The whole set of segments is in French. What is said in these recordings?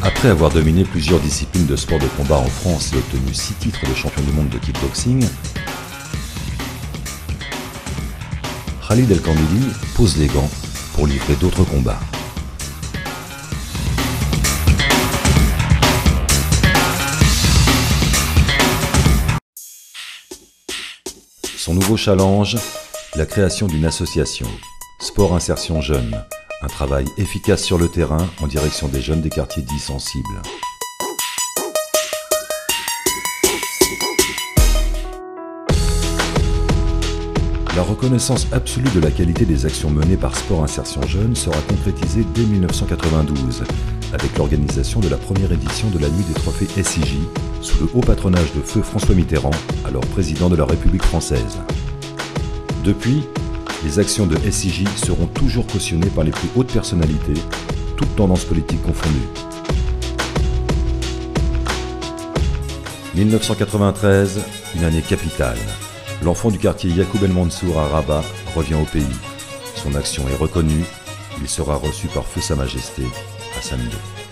Après avoir dominé plusieurs disciplines de sport de combat en France et obtenu 6 titres de champion du monde de kickboxing, Khalid El Kandili pose les gants pour livrer d'autres combats. Son nouveau challenge, la création d'une association, Sport Insertion Jeunes, un travail efficace sur le terrain en direction des jeunes des quartiers dits sensibles. La reconnaissance absolue de la qualité des actions menées par Sport Insertion Jeunes sera concrétisée dès 1992, avec l'organisation de la première édition de la Nuit des Trophées SIJ, sous le haut patronage de feu François Mitterrand, alors président de la République française. Depuis, les actions de SIJ seront toujours cautionnées par les plus hautes personnalités, toutes tendances politiques confondues. 1993, une année capitale. L'enfant du quartier Yacoub El Mansour à Rabat revient au pays. Son action est reconnue, il sera reçu par Feu Sa Majesté à Samedi.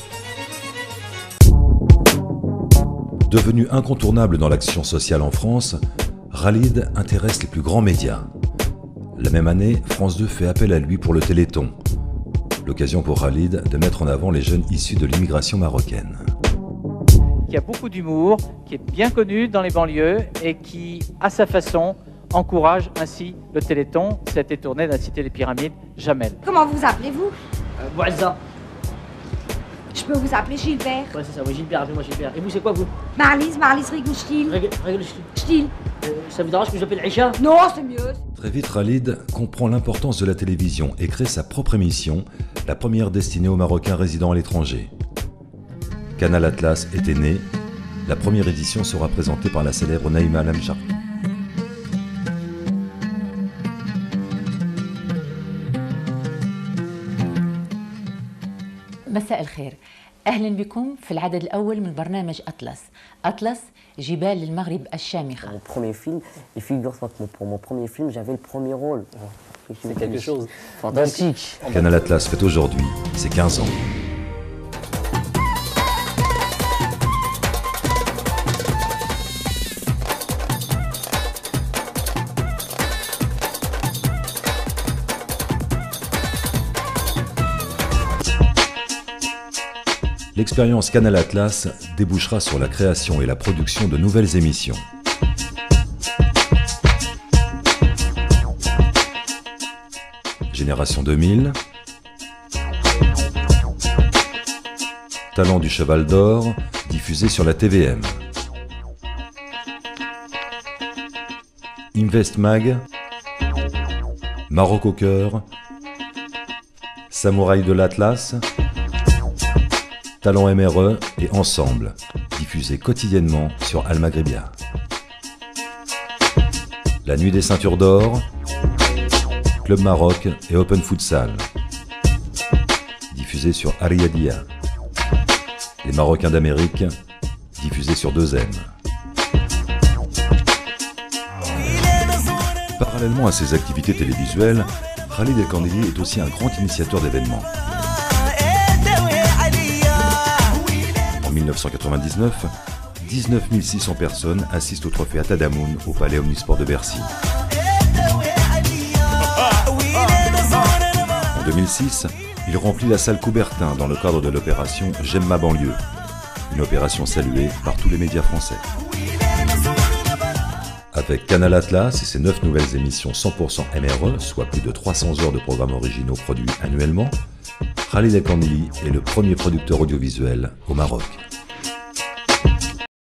Devenu incontournable dans l'action sociale en France, Khalid intéresse les plus grands médias. La même année, France 2 fait appel à lui pour le Téléthon. L'occasion pour Khalid de mettre en avant les jeunes issus de l'immigration marocaine. Qui a beaucoup d'humour, qui est bien connu dans les banlieues et qui, à sa façon, encourage ainsi le Téléthon. Ça a été tourné dans la cité des Pyramides, Jamel. Comment vous appelez-vous? Boisa. Je peux vous appeler Gilbert. Ouais, c'est ça, oui, Gilbert, appelez-moi Gilbert. Et vous, c'est quoi, vous? Marlise Rigouchtil. Stil. Ça vous dérange que j'appelle Aïcha? Non, c'est mieux. Très vite, Khalid comprend l'importance de la télévision et crée sa propre émission, la première destinée aux Marocains résidant à l'étranger. Canal Atlas était né. La première édition sera présentée par la célèbre Naïma Lamjarri. مساء الخير، أهلا بكم في العدد الأول من برنامج أطلس. أطلس جبال المغرب الشامخة. Mon premier film, et figure-toi que pour mon premier film, j'avais le premier rôle. C'est quelque chose. Fantastique. Canal Atlas fête aujourd'hui ses 15 ans. L'expérience Canal Atlas débouchera sur la création et la production de nouvelles émissions. Génération 2000, Talent du Cheval d'Or, diffusé sur la TVM. Invest Mag, Maroc au cœur, Samouraï de l'Atlas, Talent MRE et Ensemble, diffusés quotidiennement sur Al Maghribia. La Nuit des Ceintures d'Or, Club Maroc et Open Futsal, diffusés sur Ariadia. Les Marocains d'Amérique, diffusés sur 2M. Parallèlement à ses activités télévisuelles, Khalid El Kandili est aussi un grand initiateur d'événements. En 1999, 19 600 personnes assistent au trophée Atadamoun au Palais Omnisport de Bercy. En 2006, il remplit la salle Coubertin dans le cadre de l'opération J'aime ma banlieue, une opération saluée par tous les médias français. Avec Canal Atlas et ses 9 nouvelles émissions 100% MRE, soit plus de 300 heures de programmes originaux produits annuellement, Khalid El Kandili est le premier producteur audiovisuel au Maroc.